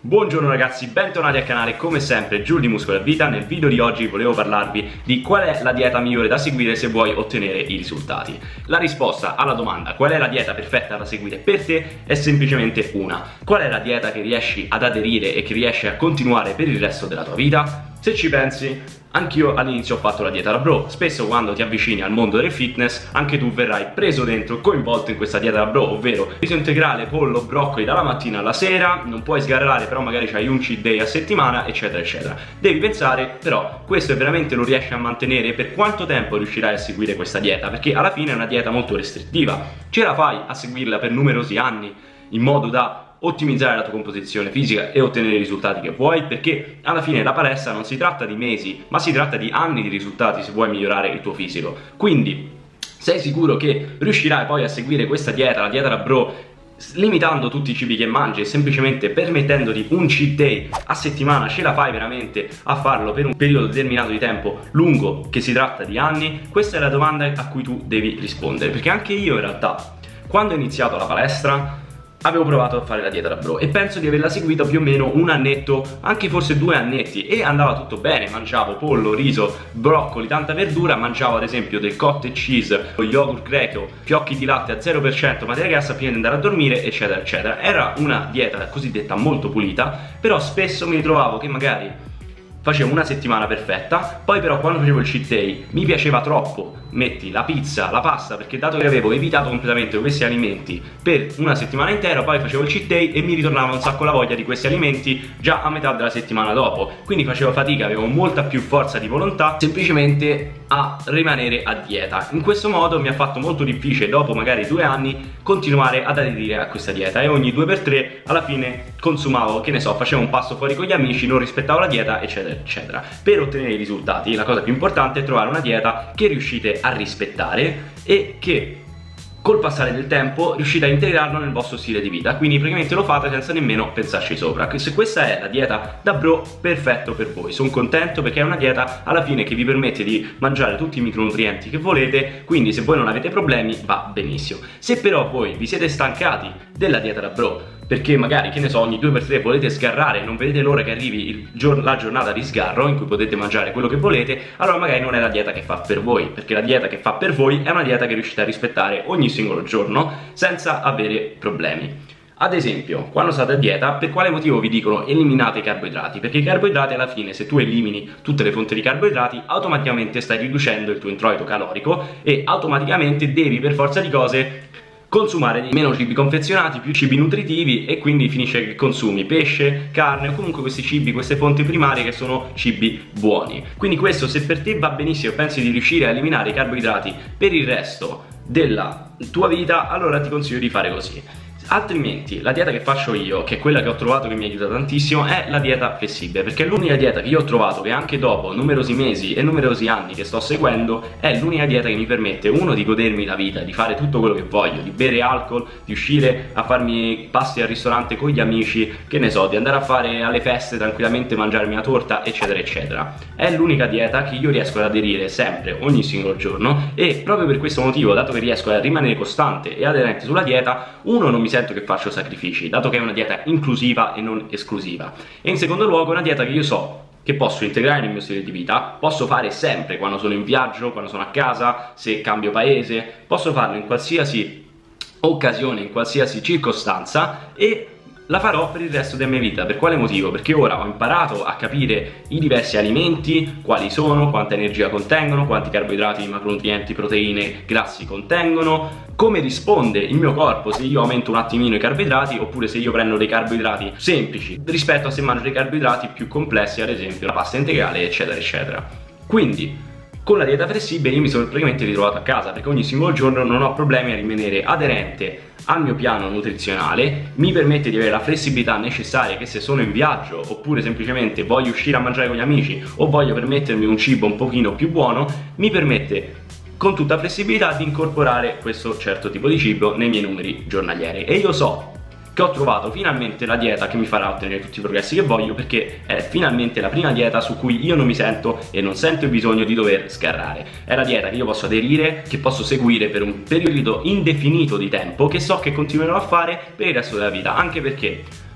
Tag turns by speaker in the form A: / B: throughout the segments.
A: Buongiorno ragazzi, bentornati al canale, come sempre Giulio di Muscolo e Vita. Nel video di oggi volevo parlarvi di qual è la dieta migliore da seguire se vuoi ottenere i risultati. La risposta alla domanda qual è la dieta perfetta da seguire per te è semplicemente una. Qual è la dieta che riesci ad aderire e che riesci a continuare per il resto della tua vita? Se ci pensi, anch'io all'inizio ho fatto la dieta da bro. Spesso quando ti avvicini al mondo del fitness anche tu verrai preso dentro, coinvolto in questa dieta da bro, ovvero riso integrale, pollo, broccoli dalla mattina alla sera, non puoi sgarrare però magari c'hai un cheat day a settimana, eccetera eccetera. Devi pensare però, questo veramente lo riesci a mantenere? Per quanto tempo riuscirai a seguire questa dieta? Perché alla fine è una dieta molto restrittiva. Ce la fai a seguirla per numerosi anni in modo da ottimizzare la tua composizione fisica e ottenere i risultati che vuoi? Perché alla fine la palestra non si tratta di mesi, ma si tratta di anni di risultati se vuoi migliorare il tuo fisico. Quindi sei sicuro che riuscirai poi a seguire questa dieta, la dieta da bro, limitando tutti i cibi che mangi e semplicemente permettendoti un cheat day a settimana? Ce la fai veramente a farlo per un periodo determinato di tempo lungo, che si tratta di anni? Questa è la domanda a cui tu devi rispondere, perché anche io in realtà quando ho iniziato la palestra avevo provato a fare la dieta da bro e penso di averla seguita più o meno un annetto, anche forse 2 annetti, e andava tutto bene. Mangiavo pollo, riso, broccoli, tanta verdura, mangiavo ad esempio del cottage cheese, lo yogurt greco, fiocchi di latte a 0% materia grassa prima di andare a dormire, eccetera eccetera. Era una dieta cosiddetta molto pulita, però spesso mi ritrovavo che magari facevo una settimana perfetta, poi però quando facevo il cheat day mi piaceva troppo, metti la pizza, la pasta, perché dato che avevo evitato completamente questi alimenti per una settimana intera, poi facevo il cheat day e mi ritornava un sacco la voglia di questi alimenti già a metà della settimana dopo, quindi facevo fatica, avevo molta più forza di volontà semplicemente a rimanere a dieta. In questo modo mi ha fatto molto difficile, dopo magari 2 anni, continuare ad aderire a questa dieta, e ogni 2x3 alla fine consumavo, che ne so, facevo un pasto fuori con gli amici, non rispettavo la dieta, eccetera eccetera. Per ottenere i risultati la cosa più importante è trovare una dieta che riuscite a rispettare e che col passare del tempo riuscite a integrarlo nel vostro stile di vita, quindi praticamente lo fate senza nemmeno pensarci sopra. Se questa è la dieta da bro, perfetto per voi, sono contento, perché è una dieta alla fine che vi permette di mangiare tutti i micronutrienti che volete, quindi se voi non avete problemi va benissimo. Se però voi vi siete stancati della dieta da bro, perché magari, che ne so, ogni 2x3 volete sgarrare e non vedete l'ora che arrivi la giornata di sgarro in cui potete mangiare quello che volete, allora magari non è la dieta che fa per voi, perché la dieta che fa per voi è una dieta che riuscite a rispettare ogni singolo giorno senza avere problemi. Ad esempio, quando state a dieta, per quale motivo vi dicono eliminate i carboidrati? Perché i carboidrati alla fine, se tu elimini tutte le fonti di carboidrati, automaticamente stai riducendo il tuo introito calorico e automaticamente devi per forza di cose consumare meno cibi confezionati, più cibi nutritivi, e quindi finisce che consumi pesce, carne o comunque questi cibi, queste fonti primarie che sono cibi buoni. Quindi questo, se per te va benissimo e pensi di riuscire a eliminare i carboidrati per il resto della tua vita, allora ti consiglio di fare così. Altrimenti la dieta che faccio io, che è quella che ho trovato che mi aiuta tantissimo, è la dieta flessibile, perché è l'unica dieta che io ho trovato che anche dopo numerosi mesi e numerosi anni che sto seguendo è l'unica dieta che mi permette, uno, di godermi la vita, di fare tutto quello che voglio, di bere alcol, di uscire a farmi pasti al ristorante con gli amici, che ne so, di andare a fare alle feste tranquillamente, mangiarmi una torta, eccetera eccetera. È l'unica dieta che io riesco ad aderire sempre, ogni singolo giorno, e proprio per questo motivo, dato che riesco a rimanere costante e aderente sulla dieta, uno, non mi sento che faccio sacrifici, dato che è una dieta inclusiva e non esclusiva, e in secondo luogo è una dieta che io so che posso integrare nel mio stile di vita, posso fare sempre quando sono in viaggio, quando sono a casa, se cambio paese, posso farlo in qualsiasi occasione, in qualsiasi circostanza, e la farò per il resto della mia vita. Per quale motivo? Perché ora ho imparato a capire i diversi alimenti, quali sono, quanta energia contengono, quanti carboidrati, macronutrienti, proteine, grassi contengono, come risponde il mio corpo se io aumento un attimino i carboidrati oppure se io prendo dei carboidrati semplici rispetto a se mangio dei carboidrati più complessi, ad esempio la pasta integrale, eccetera eccetera. Quindi con la dieta flessibile io mi sono praticamente ritrovato a casa, perché ogni singolo giorno non ho problemi a rimanere aderente al mio piano nutrizionale, mi permette di avere la flessibilità necessaria che se sono in viaggio oppure semplicemente voglio uscire a mangiare con gli amici o voglio permettermi un cibo un pochino più buono, mi permette con tutta flessibilità di incorporare questo certo tipo di cibo nei miei numeri giornalieri. E io so che ho trovato finalmente la dieta che mi farà ottenere tutti i progressi che voglio, perché è finalmente la prima dieta su cui io non mi sento e non sento il bisogno di dover sgarrare. È la dieta che io posso aderire, che posso seguire per un periodo indefinito di tempo, che so che continuerò a fare per il resto della vita, anche perché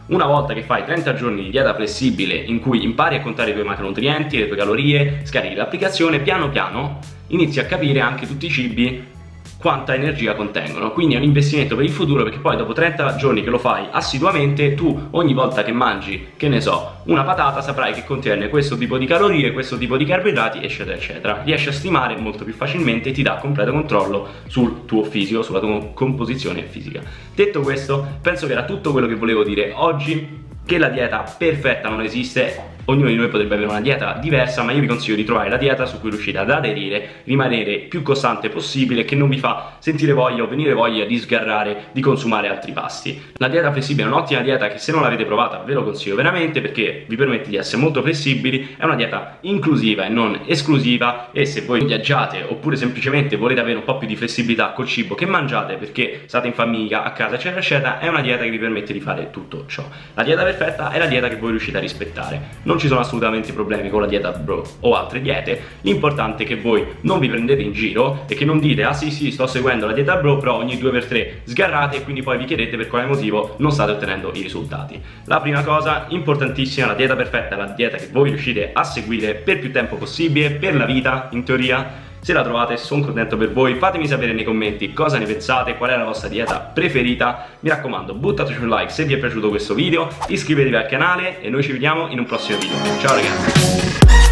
A: Una volta che fai 30 giorni di dieta flessibile in cui impari a contare i tuoi macronutrienti, le tue calorie, scarichi l'applicazione, piano piano inizi a capire anche tutti i cibi quanta energia contengono. Quindi è un investimento per il futuro, perché poi dopo 30 giorni che lo fai assiduamente, tu ogni volta che mangi, che ne so, una patata, saprai che contiene questo tipo di calorie, questo tipo di carboidrati, eccetera eccetera. Riesci a stimare molto più facilmente e ti dà completo controllo sul tuo fisico, sulla tua composizione fisica. Detto questo, penso che era tutto quello che volevo dire oggi, che la dieta perfetta non esiste. Ognuno di noi potrebbe avere una dieta diversa, ma io vi consiglio di trovare la dieta su cui riuscite ad aderire, rimanere più costante possibile, che non vi fa sentire voglia o venire voglia di sgarrare, di consumare altri pasti. La dieta flessibile è un'ottima dieta che, se non l'avete provata, ve lo consiglio veramente, perché vi permette di essere molto flessibili. È una dieta inclusiva e non esclusiva, e se voi viaggiate oppure semplicemente volete avere un po' più di flessibilità col cibo che mangiate perché state in famiglia, a casa, eccetera eccetera, è una dieta che vi permette di fare tutto ciò. La dieta perfetta è la dieta che voi riuscite a rispettare. Non ci sono assolutamente problemi con la dieta bro o altre diete. L'importante è che voi non vi prendete in giro e che non dite ah sì sto seguendo la dieta bro, però ogni 2x3 sgarrate, e quindi poi vi chiedete per quale motivo non state ottenendo i risultati. La prima cosa importantissima: la dieta perfetta è la dieta che voi riuscite a seguire per più tempo possibile, per la vita in teoria. Se la trovate, sono contento per voi. Fatemi sapere nei commenti cosa ne pensate, qual è la vostra dieta preferita. Mi raccomando, buttateci un like se vi è piaciuto questo video, iscrivetevi al canale e noi ci vediamo in un prossimo video. Ciao ragazzi!